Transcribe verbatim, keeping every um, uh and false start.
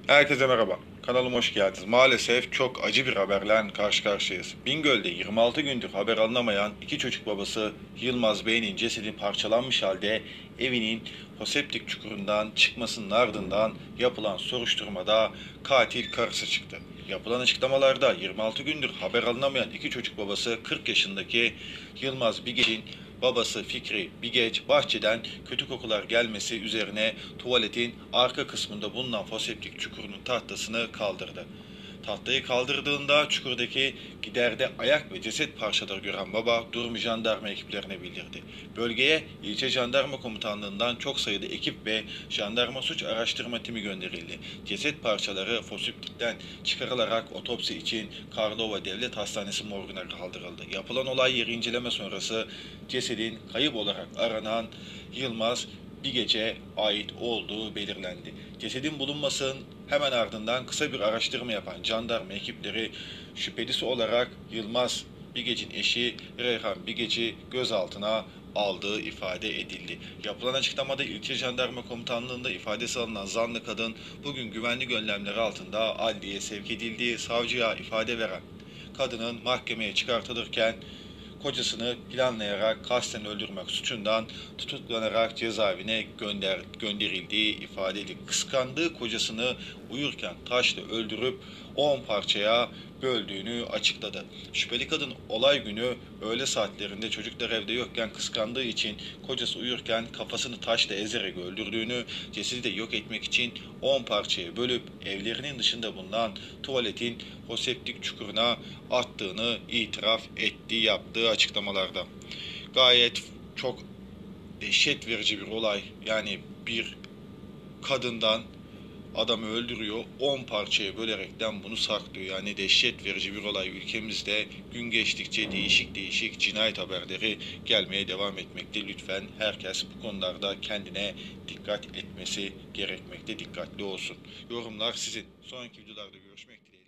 Herkese merhaba. Kanalıma hoş geldiniz. Maalesef çok acı bir haberle karşı karşıyayız. Bingöl'de yirmi altı gündür haber alınamayan iki çocuk babası Yılmaz Bey'in cesedi parçalanmış halde evinin foseptik çukurundan çıkmasının ardından yapılan soruşturmada katil karısı çıktı. Yapılan açıklamalarda yirmi altı gündür haber alınamayan iki çocuk babası kırk yaşındaki Yılmaz Bigeç'in babası Fikri Bigeç bahçeden kötü kokular gelmesi üzerine tuvaletin arka kısmında bulunan foseptik çukurunun tahtasını kaldırdı. Tahtayı kaldırdığında çukurdaki giderde ayak ve ceset parçaları gören baba durumu jandarma ekiplerine bildirdi. Bölgeye ilçe jandarma komutanlığından çok sayıda ekip ve jandarma suç araştırma timi gönderildi. Ceset parçaları foseptikten çıkarılarak otopsi için Karlova Devlet Hastanesi morguna kaldırıldı. Yapılan olay yeri inceleme sonrası cesedin kayıp olarak aranan Yılmaz bir gece ait olduğu belirlendi. Cesedin bulunmasının hemen ardından kısa bir araştırma yapan jandarma ekipleri şüphelisi olarak Yılmaz Bigec'in eşi Reyhan Bigec'i gözaltına aldığı ifade edildi. Yapılan açıklamada ilçe jandarma komutanlığında ifadesi alınan zanlı kadın bugün güvenlik önlemleri altında adliyeye sevk edildiği savcıya ifade veren kadının mahkemeye çıkartılırken kocasını planlayarak kasten öldürmek suçundan tutuklanarak cezaevine gönder, gönderildiği ifade edildi. Kıskandığı kocasını uyurken taşla öldürüp on parçaya böldüğünü açıkladı. Şüpheli kadın olay günü öğle saatlerinde çocuklar evde yokken kıskandığı için kocası uyurken kafasını taşla ezerek öldürdüğünü, cesedi de yok etmek için on parçaya bölüp evlerinin dışında bulunan tuvaletin foseptik çukuruna attığını itiraf etti yaptığı açıklamalarda. Gayet çok dehşet verici bir olay. Yani bir kadından adamı öldürüyor, on parçaya bölerekten bunu saklıyor. Yani dehşet verici bir olay. Ülkemizde gün geçtikçe değişik değişik cinayet haberleri gelmeye devam etmekte. Lütfen herkes bu konularda kendine dikkat etmesi gerekmekte. Dikkatli olsun. Yorumlar sizin. Sonraki videolarda görüşmek dileğiyle.